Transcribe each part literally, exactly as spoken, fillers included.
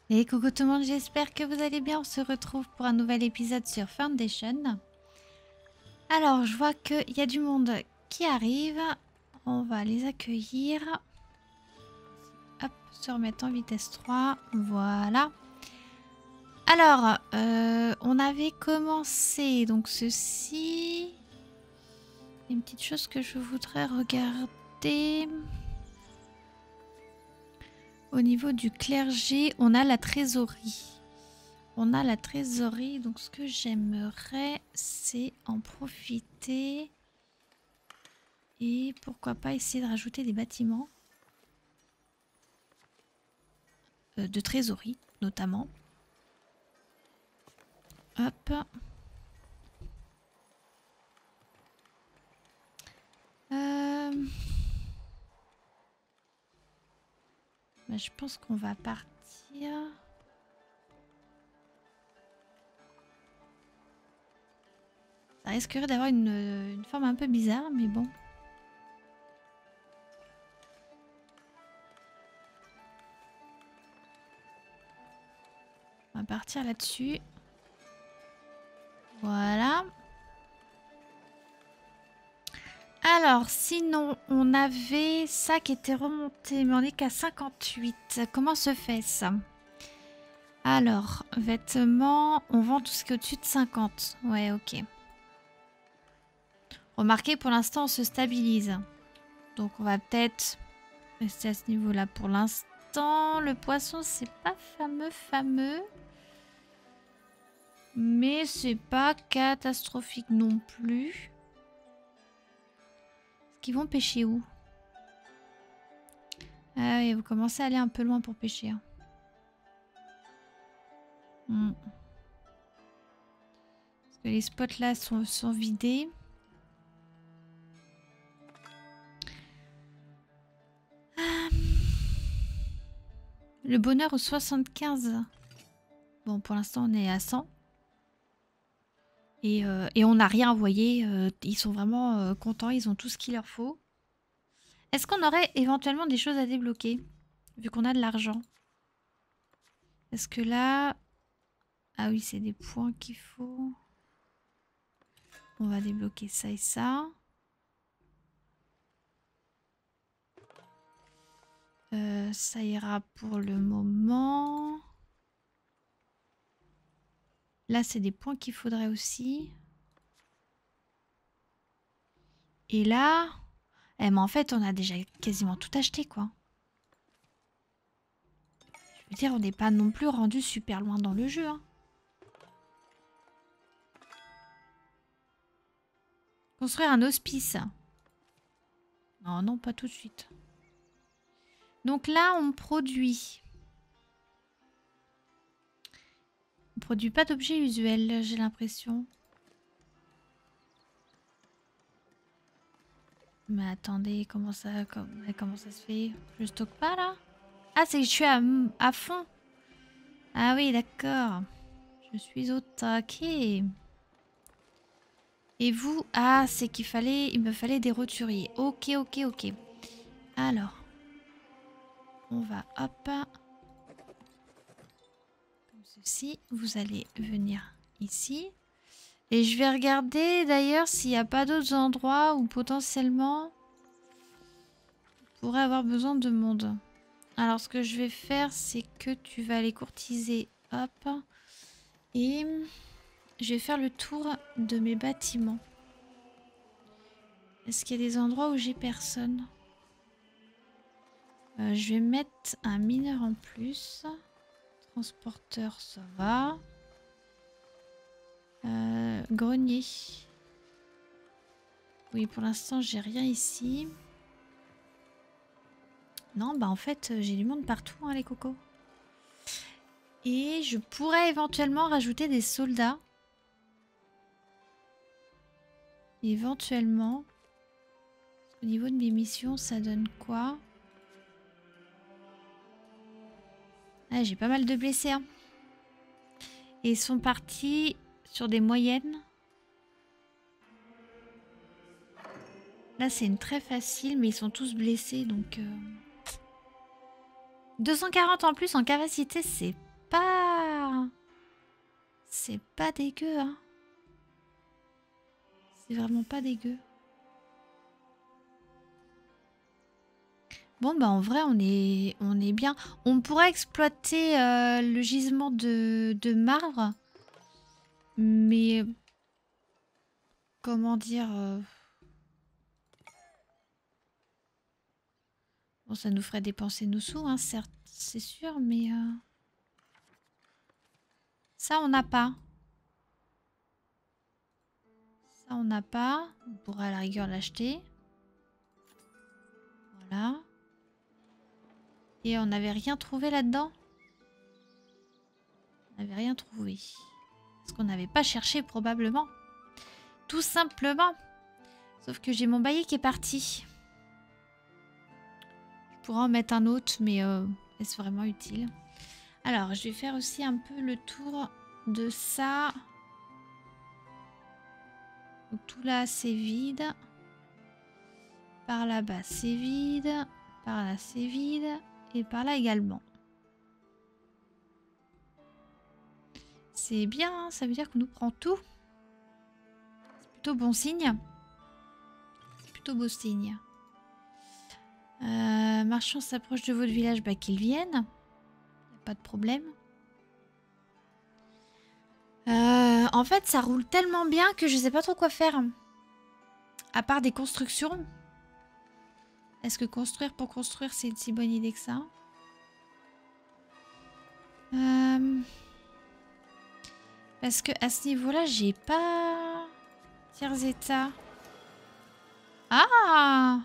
Et coucou tout le monde, j'espère que vous allez bien. On se retrouve pour un nouvel épisode sur Foundation. Alors, je vois qu'il y a du monde qui arrive. On va les accueillir. Hop, se remettre en vitesse trois. Voilà. Alors, euh, on avait commencé donc ceci. Il y a une petite chose que je voudrais regarder. Au niveau du clergé, on a la trésorerie. On a la trésorerie, donc ce que j'aimerais, c'est en profiter. Et pourquoi pas essayer de rajouter des bâtiments. Euh, de trésorerie, notamment. Hop. Euh... Bah, je pense qu'on va partir... Ça risquerait d'avoir une, une forme un peu bizarre, mais bon. On va partir là-dessus. Voilà. Alors, sinon, on avait ça qui était remonté, mais on est qu'à cinquante-huit. Comment se fait ça? Alors, vêtements, on vend tout ce qui est au-dessus de cinquante. Ouais, ok. Remarquez, pour l'instant, on se stabilise. Donc, on va peut-être rester à ce niveau-là pour l'instant. Le poisson, c'est pas fameux, fameux. Mais c'est pas catastrophique non plus. Est-ce qu'ils vont pêcher où? Ah oui, vous commencez à aller un peu loin pour pêcher. Hein. Hmm. Parce que les spots là sont, sont vidés. Ah. Le bonheur au soixante-quinze. Bon, pour l'instant, on est à cent. Et, euh, et on n'a rien envoyé. Euh, ils sont vraiment euh, contents. Ils ont tout ce qu'il leur faut. Est-ce qu'on aurait éventuellement des choses à débloquer? Vu qu'on a de l'argent. Est-ce que là... Ah oui, c'est des points qu'il faut. On va débloquer ça et ça. Euh, ça ira pour le moment. Là, c'est des points qu'il faudrait aussi. Et là... Eh, mais en fait, on a déjà quasiment tout acheté, quoi. Je veux dire, on n'est pas non plus rendu super loin dans le jeu. Hein. Construire un hospice. Non, non, pas tout de suite. Donc là, on produit. On produit pas d'objets usuels, j'ai l'impression. Mais attendez, comment ça, comment ça se fait? Je stocke pas là? Ah, c'est que je suis à, à fond. Ah oui, d'accord. Je suis au taquet. Et vous? Ah, c'est qu'il fallait, il me fallait des roturiers. Ok, ok, ok. Alors, on va, hop, comme ceci. Vous allez venir ici. Et je vais regarder d'ailleurs s'il n'y a pas d'autres endroits où potentiellement on pourrait avoir besoin de monde. Alors, ce que je vais faire, c'est que tu vas aller courtiser, hop, et je vais faire le tour de mes bâtiments. Est-ce qu'il y a des endroits où j'ai personne? euh, Je vais mettre un mineur en plus. Transporteur, ça va. Euh, grenier. Oui, pour l'instant, j'ai rien ici. Non, bah en fait, j'ai du monde partout, hein, les cocos. Et je pourrais éventuellement rajouter des soldats. Éventuellement. Au niveau de mes missions, ça donne quoi? Ah, j'ai pas mal de blessés. Hein. Et ils sont partis sur des moyennes. Là, c'est une très facile, mais ils sont tous blessés, donc... Euh... deux cent quarante en plus en capacité, c'est pas... C'est pas dégueu, hein. C'est vraiment pas dégueu. Bon, bah en vrai, on est, on est bien. On pourrait exploiter euh, le gisement de, de marbre. Mais... Comment dire... euh, Bon, ça nous ferait dépenser nos sous, hein, certes, c'est sûr, mais... Euh... Ça, on n'a pas. Ça, on n'a pas. On pourrait à la rigueur l'acheter. Voilà. Et on n'avait rien trouvé là-dedans? On n'avait rien trouvé. Parce qu'on n'avait pas cherché, probablement. Tout simplement. Sauf que j'ai mon bailli qui est parti. Je pourrais en mettre un autre, mais euh, est-ce vraiment utile? Alors, je vais faire aussi un peu le tour de ça. Donc, tout là, c'est vide. Par là-bas, c'est vide. Par là, c'est vide. Et par là également. C'est bien, hein, ça veut dire qu'on nous prend tout. C'est plutôt bon signe. C'est plutôt beau signe. Euh, marchand s'approche de votre village, bah qu'ils viennent. Pas de problème. Euh, en fait, ça roule tellement bien que je sais pas trop quoi faire. À part des constructions. Est-ce que construire pour construire, c'est une si bonne idée que ça? euh... Parce que à ce niveau-là, j'ai pas... Tiers état. Ah!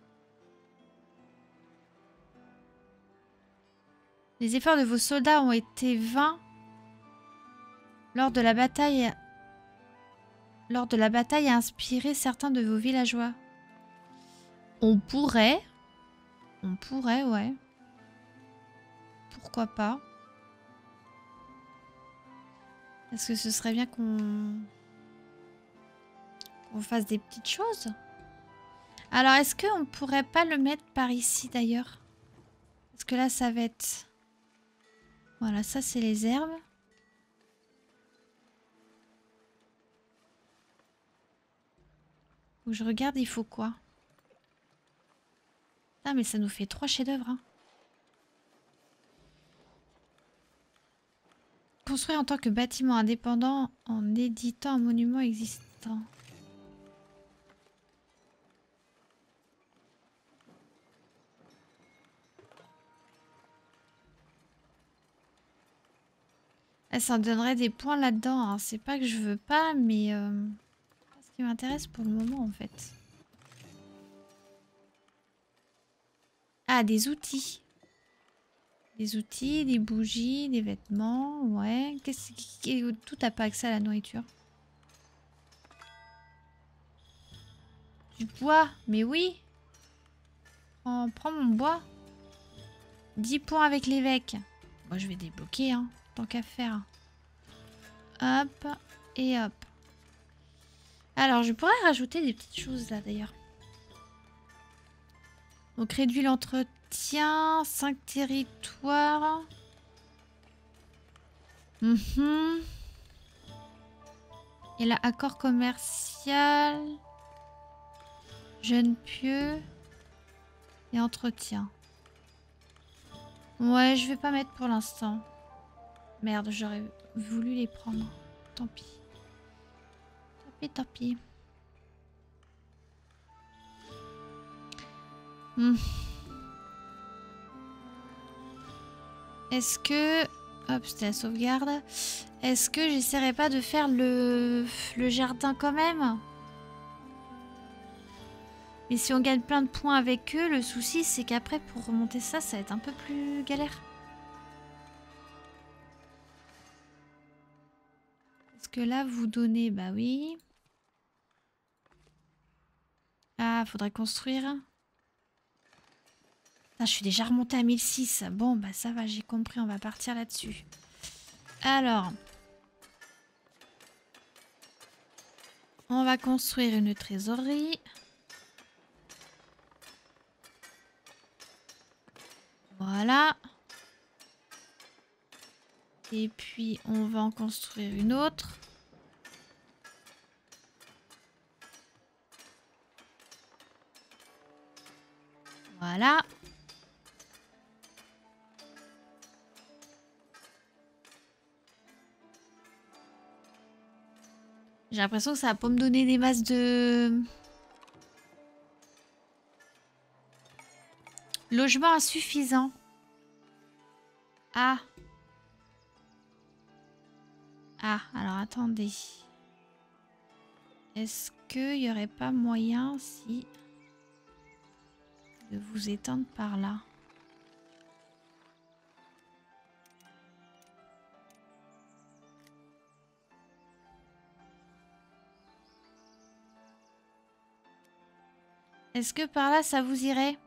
Les efforts de vos soldats ont été vains lors de la bataille. Lors de la bataille a inspiré certains de vos villageois. On pourrait. On pourrait, ouais. Pourquoi pas. Est-ce que ce serait bien qu'on... qu'on fasse des petites choses? Alors, est-ce qu'on pourrait pas le mettre par ici, d'ailleurs? Parce que là, ça va être... Voilà, ça, c'est les herbes. Faut que je regarde, il faut quoi? Ah, mais ça nous fait trois chefs-d'œuvre, hein. Construire en tant que bâtiment indépendant en éditant un monument existant. Ah, ça en donnerait des points là-dedans, hein. C'est pas que je veux pas, mais... Euh, c'est pas ce qui m'intéresse pour le moment, en fait. Ah, des outils. Des outils, des bougies, des vêtements, ouais. Qu'est-ce qui... Tout n'a pas accès à la nourriture. Du bois, mais oui. On prend mon bois. dix points avec l'évêque. Moi, je vais débloquer, hein, tant qu'à faire. Hop, et hop. Alors, je pourrais rajouter des petites choses là, d'ailleurs. Donc, réduit l'entretien, cinq territoires. Mmh. Et là, accord commercial. Jeune pieux. Et entretien. Ouais, je vais pas mettre pour l'instant. Merde, j'aurais voulu les prendre. Tant pis. Tant pis, tant pis. Hmm. Est-ce que... Hop, c'était la sauvegarde. Est-ce que j'essaierai pas de faire le... le jardin quand même? Mais si on gagne plein de points avec eux, le souci c'est qu'après pour remonter ça, ça va être un peu plus galère. Parce que là, vous donnez... Bah oui. Ah, faudrait construire. Ah, je suis déjà remontée à mille six. Bon, bah ça va, j'ai compris, on va partir là-dessus. Alors... On va construire une trésorerie. Voilà. Et puis, on va en construire une autre. Voilà. J'ai l'impression que ça va pas me donner des masses de... Logement insuffisant. Ah. Ah, alors attendez. Est-ce qu'il n'y aurait pas moyen, si... de vous étendre par là? Est-ce que par là, ça vous irait?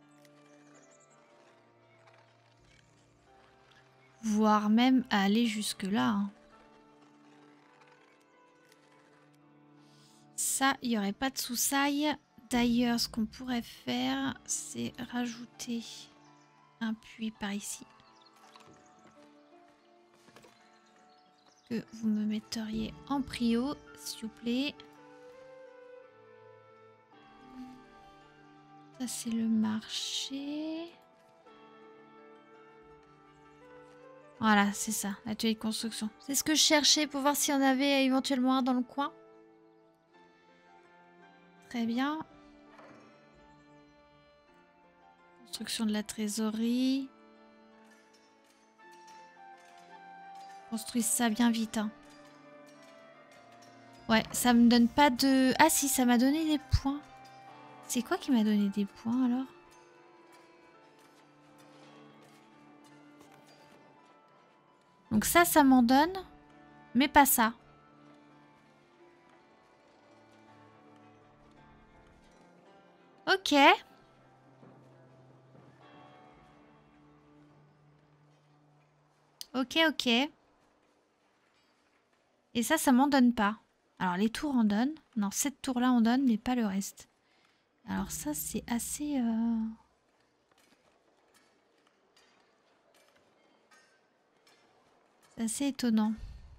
Voire même aller jusque-là. Hein. Ça, il n'y aurait pas de sous-saille. D'ailleurs, ce qu'on pourrait faire, c'est rajouter un puits par ici. Que vous me metteriez en prio, s'il vous plaît. Ça, c'est le marché. Voilà, c'est ça, l'atelier de construction. C'est ce que je cherchais pour voir s'il y en avait éventuellement un dans le coin. Très bien. Construction de la trésorerie. Construis ça bien vite. Hein. Ouais, ça me donne pas de... Ah si, ça m'a donné des points. C'est quoi qui m'a donné des points alors? Donc ça, ça m'en donne, mais pas ça. Ok. Ok, ok. Et ça, ça m'en donne pas. Alors les tours en donnent. Non, cette tour-là en donne, mais pas le reste. Alors ça, c'est assez... Euh... C'est assez étonnant.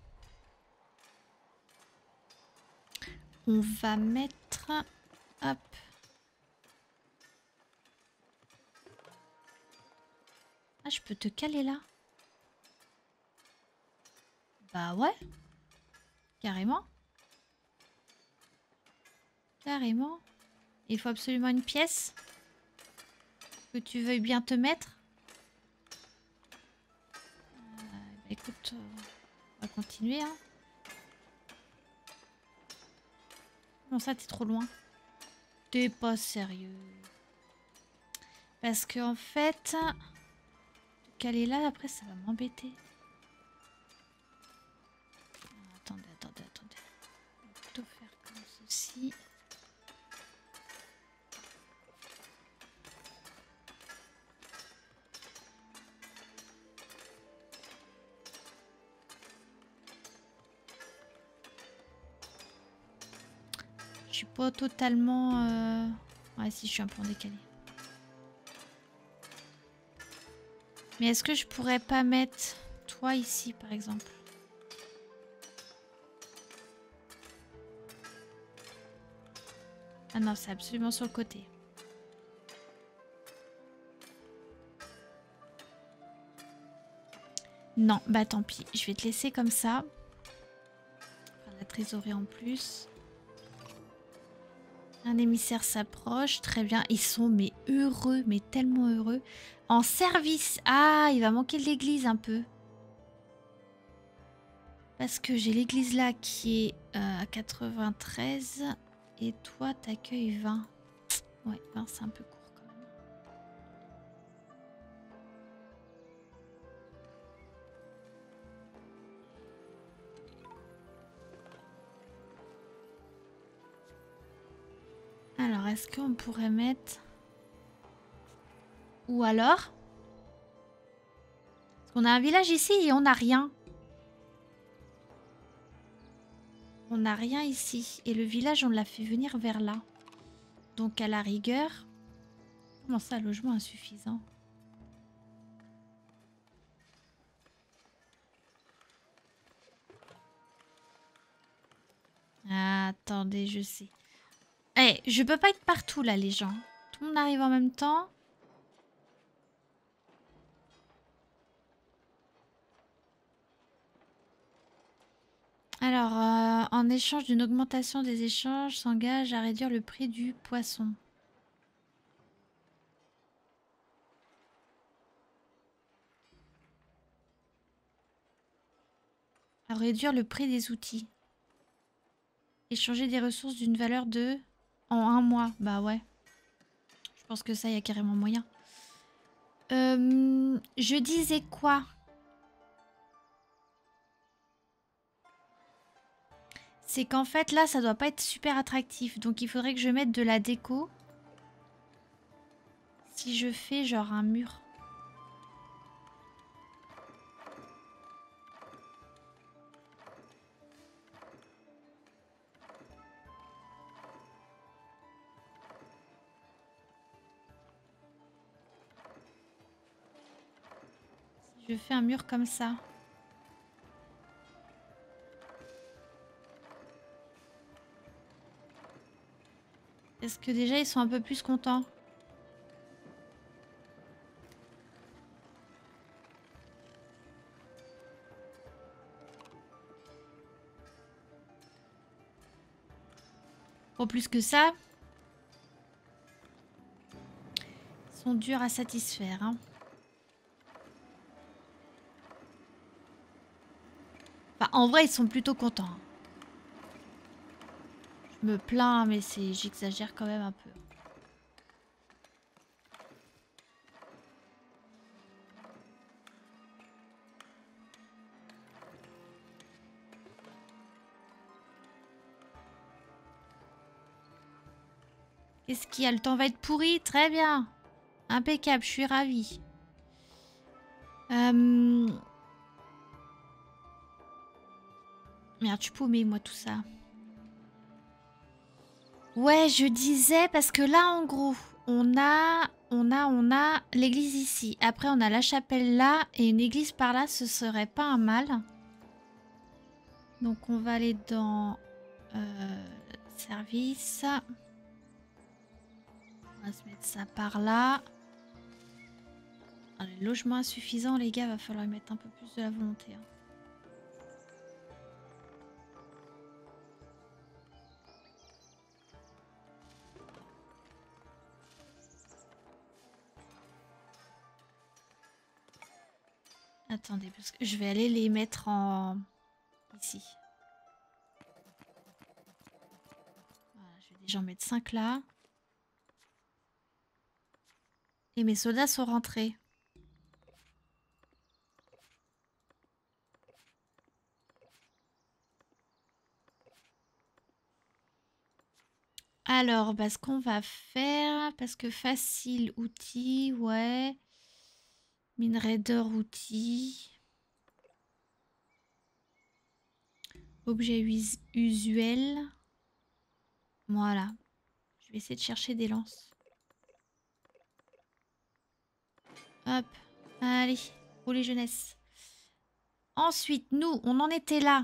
On va mettre... Hop. Ah, je peux te caler là? Bah ouais. Carrément. Carrément. Il faut absolument une pièce que tu veuilles bien te mettre. Euh, bah écoute, euh, on va continuer. Hein. Non, ça, t'es trop loin. T'es pas sérieux. Parce que en fait, caler là, après, ça va m'embêter. Attendez, attendez, attendez. On va plutôt faire comme ceci. Je suis pas totalement... Euh... Ouais, si, je suis un peu en décalé. Mais est-ce que je pourrais pas mettre toi ici, par exemple? Ah non, c'est absolument sur le côté. Non, bah tant pis. Je vais te laisser comme ça. La trésorerie en plus. Un émissaire s'approche. Très bien. Ils sont mais heureux, mais tellement heureux. En service. Ah, il va manquer de l'église un peu. Parce que j'ai l'église là qui est euh, à quatre-vingt-treize. Et toi, t'accueilles vingt. Ouais, vingt, c'est un peu court quand même. Alors, est-ce qu'on pourrait mettre... Ou alors... Parce qu'on a un village ici et on n'a rien. On n'a rien ici. Et le village, on l'a fait venir vers là. Donc, à la rigueur... Comment ça, logement insuffisant? Attendez, je sais. Eh, je peux pas être partout là, les gens. Tout le monde arrive en même temps. Alors, euh, en échange d'une augmentation des échanges, s'engage à réduire le prix du poisson. À réduire le prix des outils. Échanger des ressources d'une valeur de... En un mois. Bah ouais. Je pense que ça, il y a carrément moyen. Euh, je disais quoi? C'est qu'en fait, là, ça doit pas être super attractif. Donc, il faudrait que je mette de la déco. Si je fais genre un mur. Si je fais un mur comme ça. Est-ce que déjà, ils sont un peu plus contents? Au plus que ça, ils sont durs à satisfaire. Hein. Enfin, en vrai, ils sont plutôt contents. Je me plains, mais c'est, j'exagère quand même un peu. Qu'est-ce qu'il y a? Le temps va être pourri? Très bien. Impeccable, je suis ravie. Euh... Merde, tu paumée, moi, tout ça. Ouais, je disais, parce que là, en gros, on a, on a, on a l'église ici. Après, on a la chapelle là et une église par là, ce serait pas un mal. Donc, on va aller dans euh, service. On va se mettre ça par là. Ah, les logements insuffisants, les gars, va falloir y mettre un peu plus de la volonté. Hein. Attendez, parce que je vais aller les mettre en... ici. Voilà, je vais déjà en mettre cinq là. Et mes soldats sont rentrés. Alors, bah, ce qu'on va faire, parce que facile, outils, ouais. Minerai d'or, outils. Objet us- usuel. Voilà. Je vais essayer de chercher des lances. Hop. Allez, rouler jeunesse. Ensuite, nous, on en était là.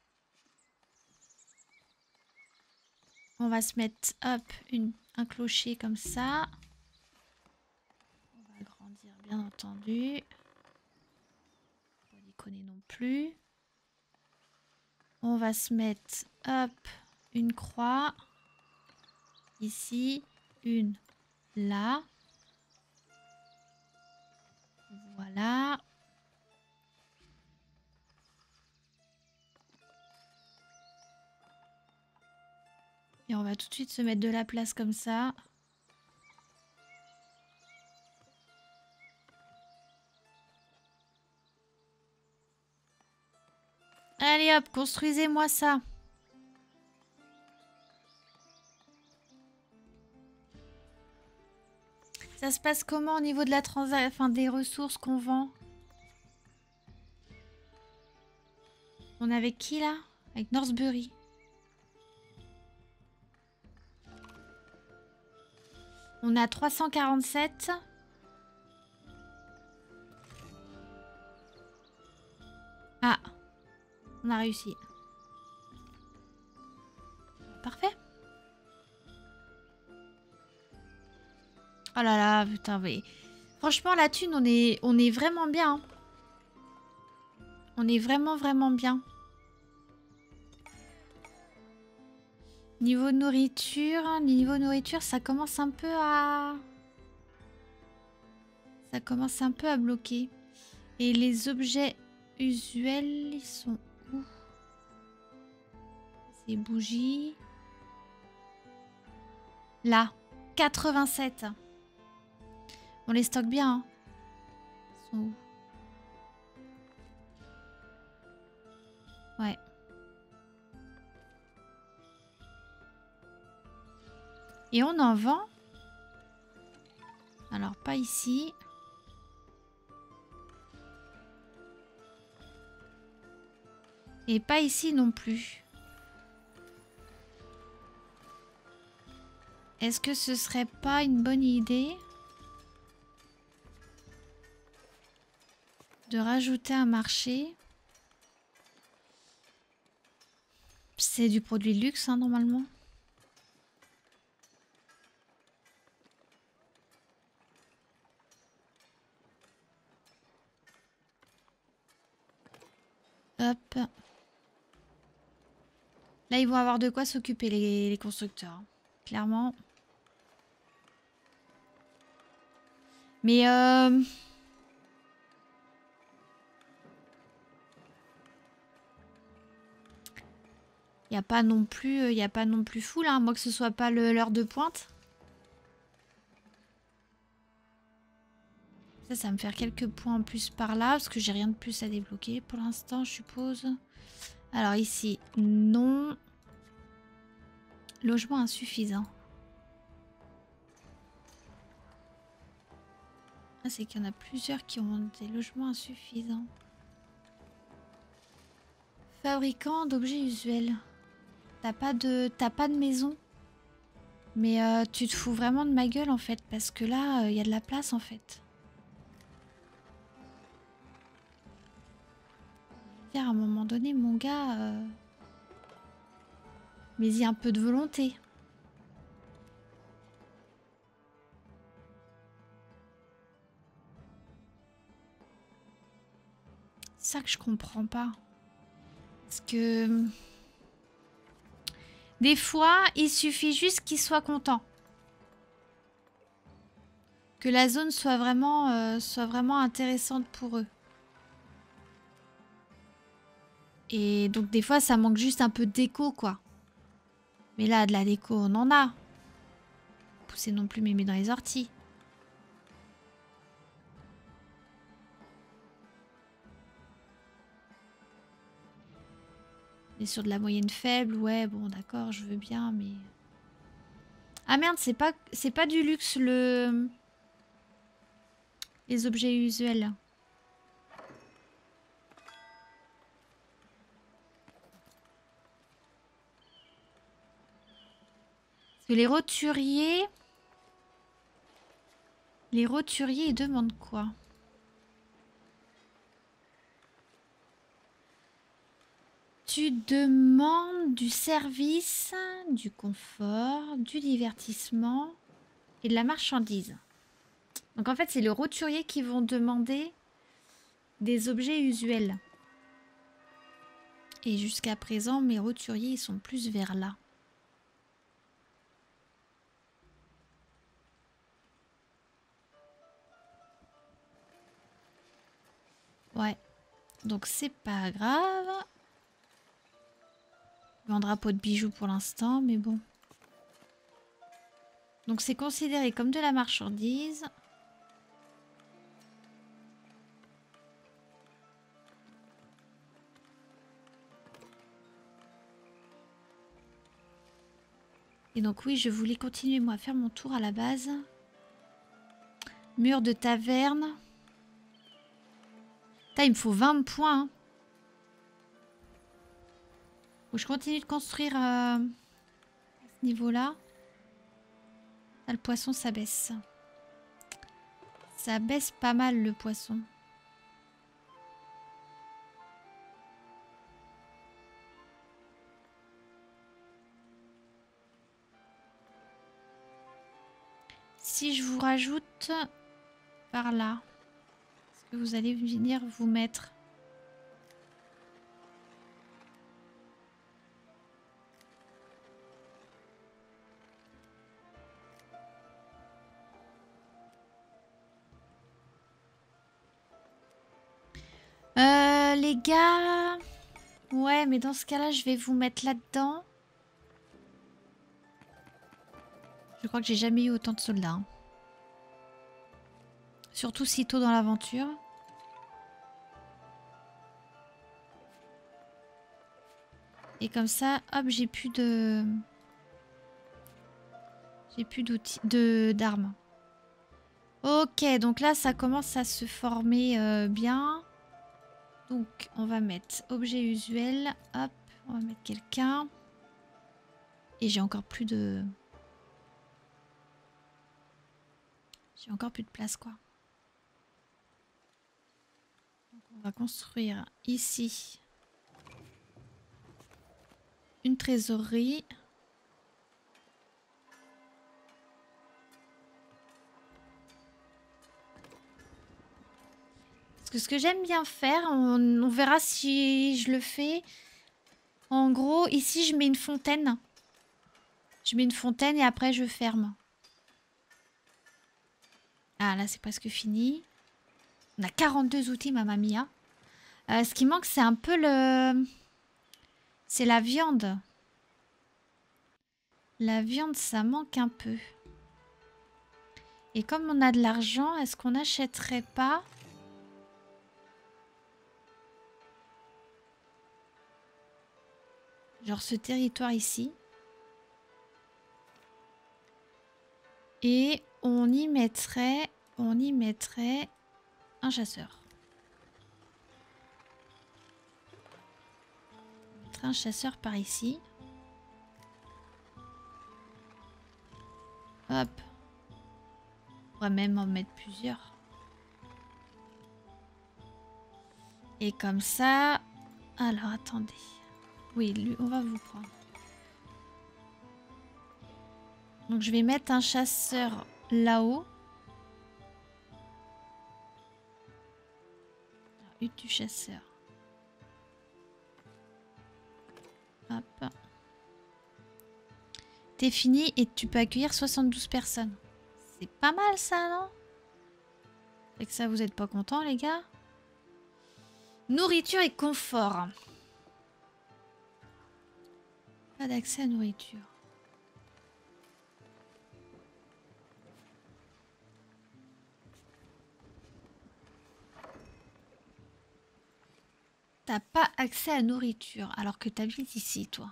On va se mettre, hop, une, un clocher comme ça. On va agrandir, bien entendu. Pas déconner non plus. On va se mettre, hop, une croix. Ici, une là. Voilà. Et on va tout de suite se mettre de la place comme ça. Allez hop, construisez-moi ça. Ça se passe comment au niveau de la transaction, enfin des ressources qu'on vend? On est avec qui là? Avec Northbury. On est à trois cent quarante-sept. Ah, on a réussi. parfait. Oh là là, putain, mais... Franchement, la thune, on est, on est vraiment bien. Hein. On est vraiment, vraiment bien. Niveau nourriture, niveau nourriture, ça commence un peu à... Ça commence un peu à bloquer. Et les objets usuels, ils sont où? Ces bougies. Là, quatre-vingt-sept. On les stocke bien. Hein. Ils sont où? Ouais. Et on en vend. Alors, pas ici. Et pas ici non plus. Est-ce que ce serait pas une bonne idée de rajouter un marché? C'est du produit de luxe, hein, normalement. Hop. Là, ils vont avoir de quoi s'occuper, les, les constructeurs. Hein. Clairement. Mais... Euh... Il n'y a pas non plus, il y a pas non plus fou là, à moins que ce soit pas l'heure de pointe. Ça, ça va me faire quelques points en plus par là, parce que j'ai rien de plus à débloquer pour l'instant, je suppose. Alors ici, non. Logement insuffisant. Ah, c'est qu'il y en a plusieurs qui ont des logements insuffisants. Fabricant d'objets usuels. T'as pas de, t'as pas de maison. Mais euh, tu te fous vraiment de ma gueule en fait, parce que là, il euh, y a de la place en fait. À un moment donné, mon gars, euh... mais il y a un peu de volonté. C'est ça que je comprends pas. Parce que... Des fois, il suffit juste qu'ils soient contents. Que la zone soit vraiment, euh, soit vraiment intéressante pour eux. Et donc des fois, ça manque juste un peu de déco, quoi. Mais là, de la déco, on en a. Pousser non plus mémé dans les orties. Et sur de la moyenne faible, ouais, bon, d'accord, je veux bien, mais... Ah merde, c'est pas, c'est pas du luxe, le... les objets usuels. Parce que les roturiers... Les roturiers, ils demandent quoi? Tu demandes du service, du confort, du divertissement et de la marchandise. Donc en fait, c'est les roturiers qui vont demander des objets usuels. Et jusqu'à présent, mes roturiers, ils sont plus vers là. Ouais. Donc c'est pas grave. Un drapeau de bijoux pour l'instant, mais bon. Donc c'est considéré comme de la marchandise. Et donc oui, je voulais continuer moi à faire mon tour à la base. Mur de taverne. Putain, il me faut vingt points. Hein. Faut que je continue de construire euh, à ce niveau-là. Là, le poisson, ça baisse. Ça baisse pas mal, le poisson. si je vous rajoute par là, est-ce que vous allez venir vous mettre? Euh, les gars... Ouais, mais dans ce cas-là, je vais vous mettre là-dedans. Je crois que j'ai jamais eu autant de soldats. Hein. Surtout si tôt dans l'aventure. Et comme ça, hop, j'ai plus de... J'ai plus d'outils... de d'armes. Ok, donc là, ça commence à se former euh, bien. Donc, on va mettre objet usuel. Hop, on va mettre quelqu'un. Et j'ai encore plus de... J'ai encore plus de place, quoi. Donc, on va construire ici une trésorerie. Parce que ce que j'aime bien faire, on, on verra si je le fais. En gros, ici, je mets une fontaine. Je mets une fontaine et après, je ferme. Ah, là, c'est presque fini. On a quarante-deux outils, mamma mia. Euh, ce qui manque, c'est un peu le... C'est la viande. La viande, ça manque un peu. Et comme on a de l'argent, est-ce qu'on n'achèterait pas... Genre ce territoire ici. Et on y mettrait... On y mettrait un chasseur. On mettrait un chasseur par ici. Hop. On pourrait même en mettre plusieurs. Et comme ça... Alors, attendez. Oui, lui, on va vous prendre. Donc, je vais mettre un chasseur là-haut. Hutte du chasseur. Hop. T'es fini et tu peux accueillir soixante-douze personnes. C'est pas mal ça, non? C'est que ça, vous êtes pas contents, les gars? Nourriture et confort. Pas d'accès à nourriture. T'as pas accès à nourriture alors que t'habites ici, toi.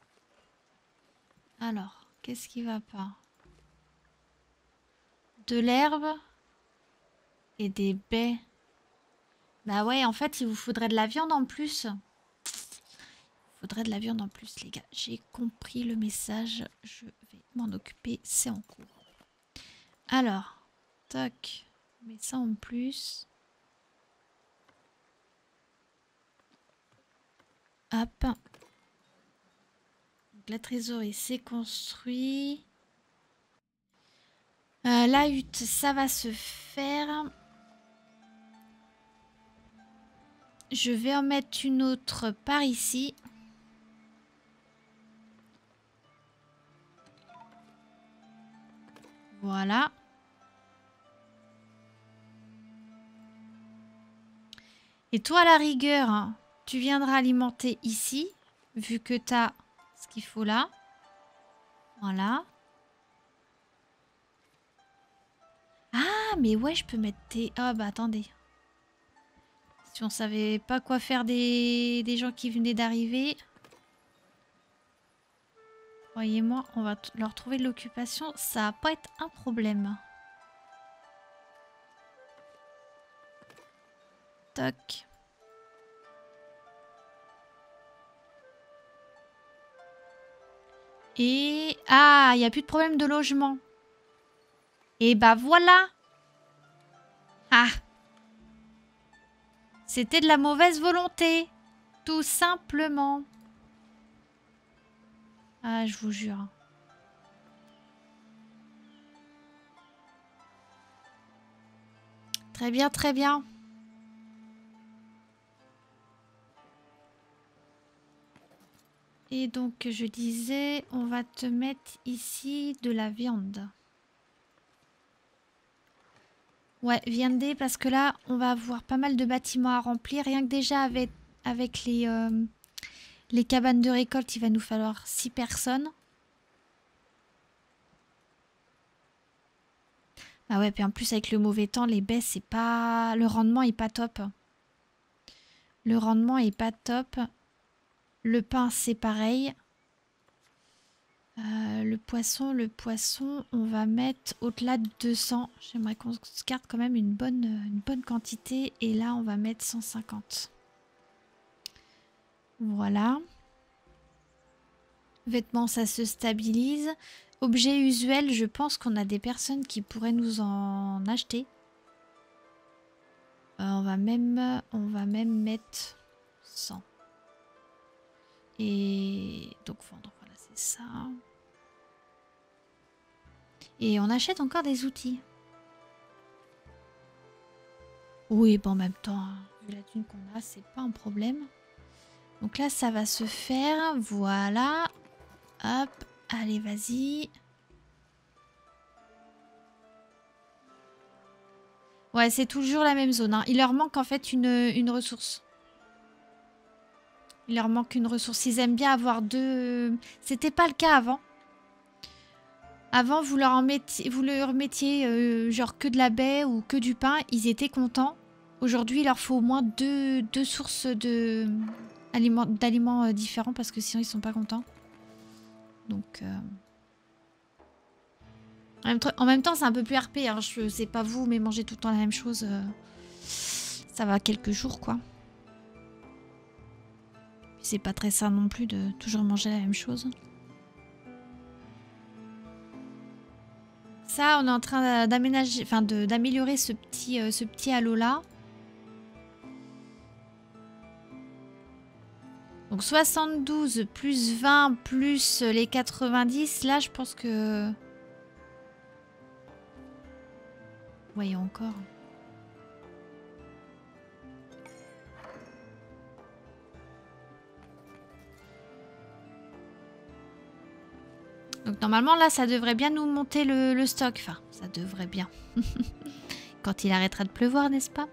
Alors, qu'est-ce qui va pas? De l'herbe et des baies. Bah ouais, en fait, il vous faudrait de la viande en plus. Il faudrait de la viande en plus, les gars. J'ai compris le message. Je vais m'en occuper. C'est en cours. Alors, toc. On met ça en plus. Hop. Donc, la trésorerie, c'est construit. Euh, la hutte, ça va se faire. Je vais en mettre une autre par ici. Voilà. Et toi, à la rigueur, hein, tu viendras alimenter ici, vu que tu as ce qu'il faut là. Voilà. Ah, mais ouais, je peux mettre tes... Ah, bah attendez. Si on savait pas quoi faire des, des gens qui venaient d'arriver... Croyez-moi, on va leur trouver de l'occupation. Ça va pas être un problème. Toc. Et... Ah, il n'y a plus de problème de logement. Et bah voilà. Ah. C'était de la mauvaise volonté. Tout simplement. Ah, je vous jure. Très bien, très bien. Et donc, je disais, on va te mettre ici de la viande. Ouais, viandée, parce que là, on va avoir pas mal de bâtiments à remplir. Rien que déjà avec, avec les, euh, les cabanes de récolte, il va nous falloir six personnes. Ah ouais, puis en plus, avec le mauvais temps, les baies, c'est pas... Le rendement est pas top. Le rendement est pas top. Le pain, c'est pareil. Euh, le poisson, le poisson, on va mettre au-delà de deux cents. J'aimerais qu'on se garde quand même une bonne, une bonne quantité. Et là, on va mettre cent cinquante. Voilà. Vêtements, ça se stabilise. Objets usuels, je pense qu'on a des personnes qui pourraient nous en acheter. Euh, on va même, on va même mettre cent. Et donc vendre, voilà, c'est ça. Et on achète encore des outils. Oui, bon, en même temps, hein, vu la thune qu'on a, c'est pas un problème. Donc là, ça va se faire. Voilà. Hop. Allez, vas-y. Ouais, c'est toujours la même zone. Hein. Il leur manque en fait une, une ressource. Il leur manque une ressource. Ils aiment bien avoir deux... C'était pas le cas avant. Avant, vous leur, en mettiez, vous leur mettiez euh, genre que de la baie ou que du pain. Ils étaient contents. Aujourd'hui, il leur faut au moins deux, deux sources de aliments, d'aliments euh, différents parce que sinon, ils sont pas contents. Donc... Euh... En même, en même temps, c'est un peu plus R P. Hein. Je sais pas vous, mais manger tout le temps la même chose, euh, ça va quelques jours, quoi. C'est pas très sain non plus de toujours manger la même chose. Ça, on est en train d'aménager, enfin d'améliorer ce petit, euh, ce petit halo là. Donc soixante-douze plus vingt plus les quatre-vingt-dix. Là, je pense que... Voyons encore. Donc normalement, là, ça devrait bien nous monter le, le stock. Enfin, ça devrait bien. Quand il arrêtera de pleuvoir, n'est-ce pas?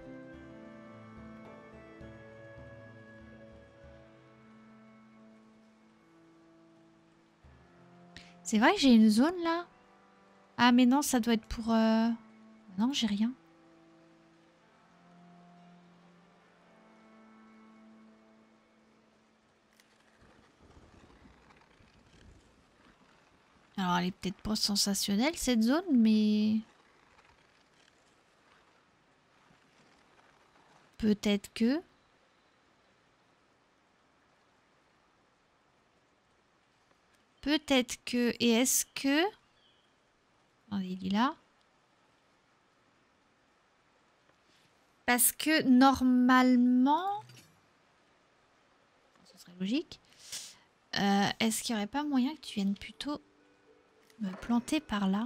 C'est vrai que j'ai une zone, là? Ah, mais non, ça doit être pour... Euh... Non, j'ai rien. Alors, elle est peut-être pas sensationnelle, cette zone, mais... Peut-être que... Peut-être que... Et est-ce que... Attendez, il est là. Parce que, normalement... Ce serait logique. Euh, est-ce qu'il n'y aurait pas moyen que tu viennes plutôt me planter par là?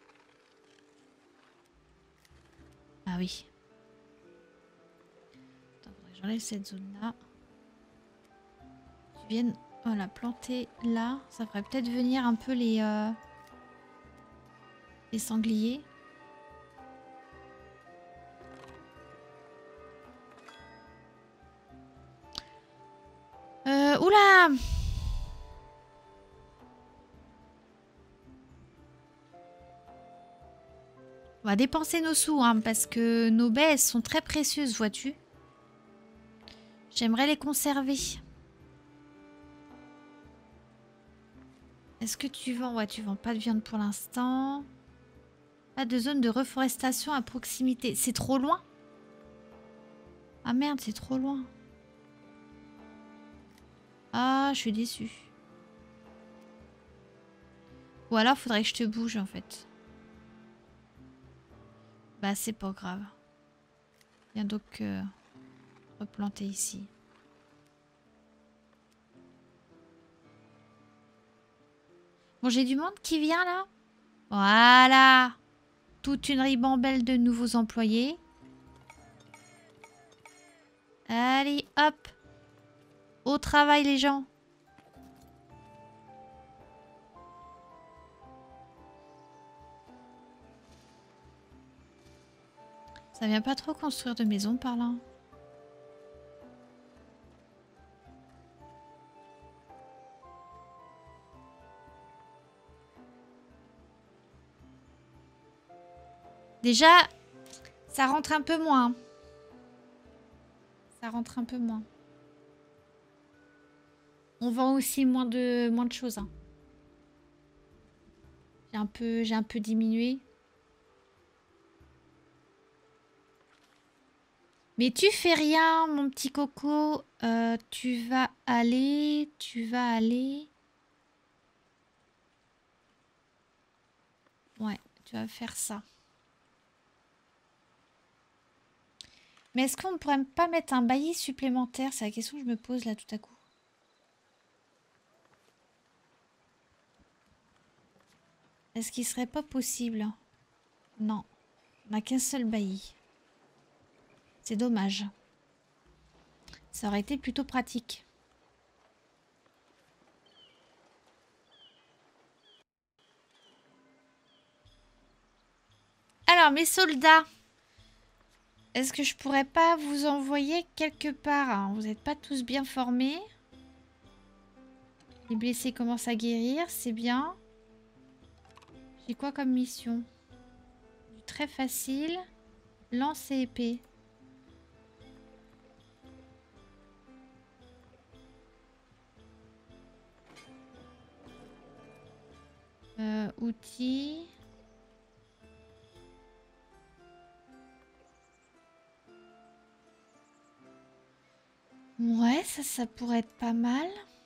Ah oui. Attends, faudrait que j'enlève cette zone-là. Tu viennes, voilà, planter là. Ça ferait peut-être venir un peu les, euh, les sangliers. Euh, oula! On va dépenser nos sous, hein, parce que nos baies, elles sont très précieuses, vois-tu. J'aimerais les conserver. Est-ce que tu vends? Ouais, tu vends pas de viande pour l'instant. Pas de zone de reforestation à proximité. C'est trop loin? Ah merde, c'est trop loin. Ah, je suis déçue. Ou alors, faudrait que je te bouge, en fait. Bah, c'est pas grave. Viens donc euh, replanter ici. Bon, j'ai du monde qui vient, là. Voilà. Toute une ribambelle de nouveaux employés. Allez, hop. Au travail, les gens. Ça vient pas trop construire de maison par là. Déjà, ça rentre un peu moins. Ça rentre un peu moins. On vend aussi moins de, moins de choses. Hein. J'ai un peu, j'ai un peu diminué. Mais tu fais rien, mon petit coco. Euh, tu vas aller, tu vas aller. Ouais, tu vas faire ça. Mais est-ce qu'on ne pourrait pas mettre un bailli supplémentaire? C'est la question que je me pose là tout à coup. Est-ce qu'il serait pas possible? Non, on n'a qu'un seul bailli. C'est dommage. Ça aurait été plutôt pratique. Alors, mes soldats, est-ce que je pourrais pas vous envoyer quelque part, hein? Vous n'êtes pas tous bien formés. Les blessés commencent à guérir, c'est bien. J'ai quoi comme mission? Du très facile. Lance et épée. Euh, outils. Ouais, ça, ça pourrait être pas mal.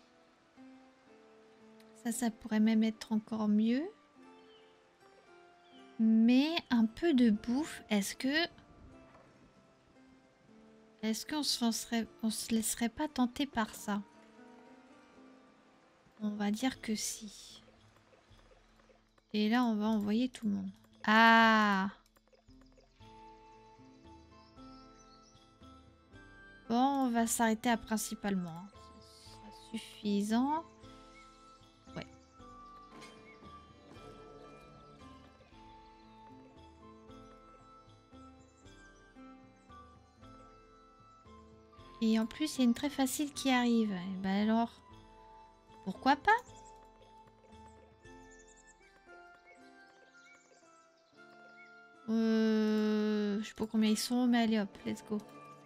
Ça, ça pourrait même être encore mieux. Mais un peu de bouffe, est-ce que... Est-ce qu'on se, serait... on se laisserait pas tenter par ça? On va dire que si. Et là, on va envoyer tout le monde. Ah! Bon, on va s'arrêter à principalement. Ce sera suffisant. Ouais. Et en plus, il y a une très facile qui arrive. Et ben alors, pourquoi pas? Euh, je sais pas combien ils sont, mais allez hop, let's go.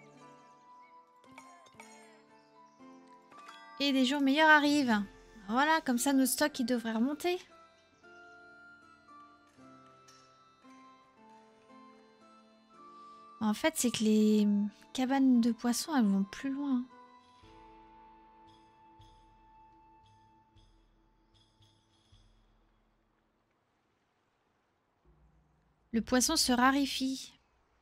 Et des jours meilleurs arrivent. Voilà, comme ça, nos stocks, ils devraient remonter. En fait, c'est que les cabanes de poissons, elles vont plus loin. Le poisson se raréfie.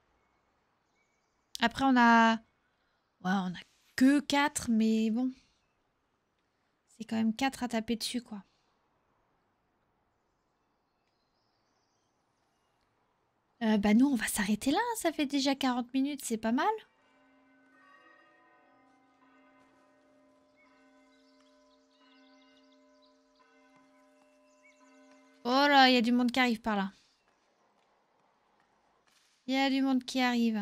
Après, on a... Ouais, on a que quatre, mais bon. C'est quand même quatre à taper dessus, quoi. Euh, bah nous, on va s'arrêter là. Ça fait déjà quarante minutes, c'est pas mal. Oh là, il y a du monde qui arrive par là. Il y a du monde qui arrive.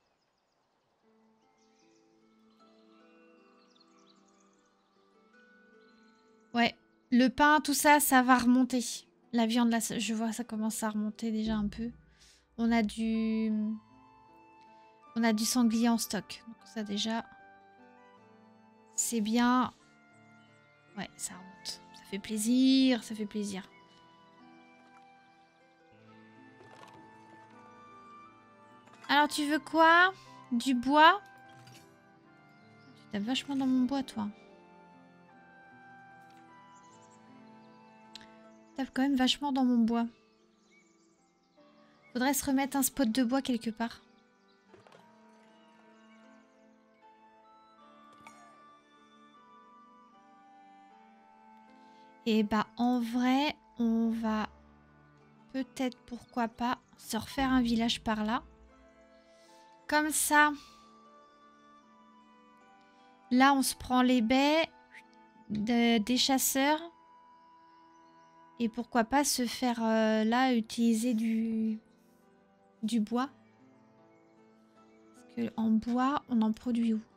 Ouais, le pain, tout ça, ça va remonter. La viande, là, je vois, ça commence à remonter déjà un peu. On a du... On a du sanglier en stock. Donc ça, déjà, c'est bien. Ouais, ça remonte. Ça fait plaisir, ça fait plaisir. Alors, tu veux quoi? Du bois? Tu tapes vachement dans mon bois, toi. Tu tapes quand même vachement dans mon bois. Faudrait se remettre un spot de bois quelque part. Et bah, en vrai, on va peut-être, pourquoi pas, se refaire un village par là. Comme ça... Là, on se prend les baies de, des chasseurs. Et pourquoi pas se faire, euh, là, utiliser du, du bois. Parce que en bois, on en produit où?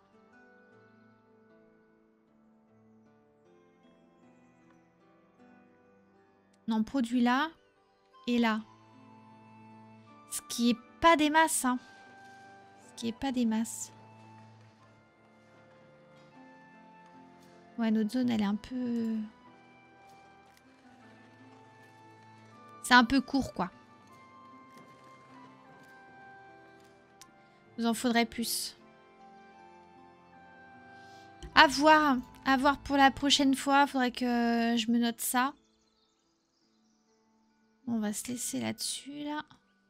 On en produit là et là. Ce qui est pas des masses, hein. Ce qui est pas des masses. Ouais, notre zone, elle est un peu... C'est un peu court, quoi. Vous en faudrait plus. À voir. À voir pour la prochaine fois. Faudrait que je me note ça. On va se laisser là-dessus, là.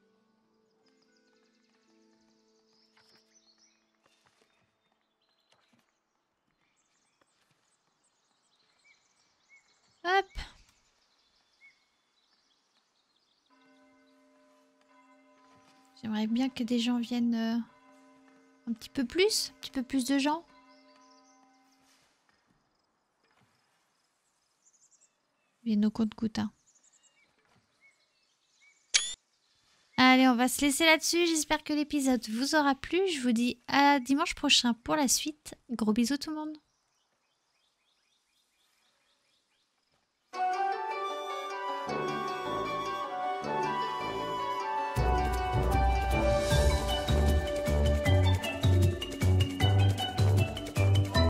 Hop. J'aimerais bien que des gens viennent euh, un petit peu plus. Un petit peu plus de gens. Viennent au compte-gouttes. Hein. Allez, on va se laisser là-dessus. J'espère que l'épisode vous aura plu. Je vous dis à dimanche prochain pour la suite. Gros bisous tout le monde.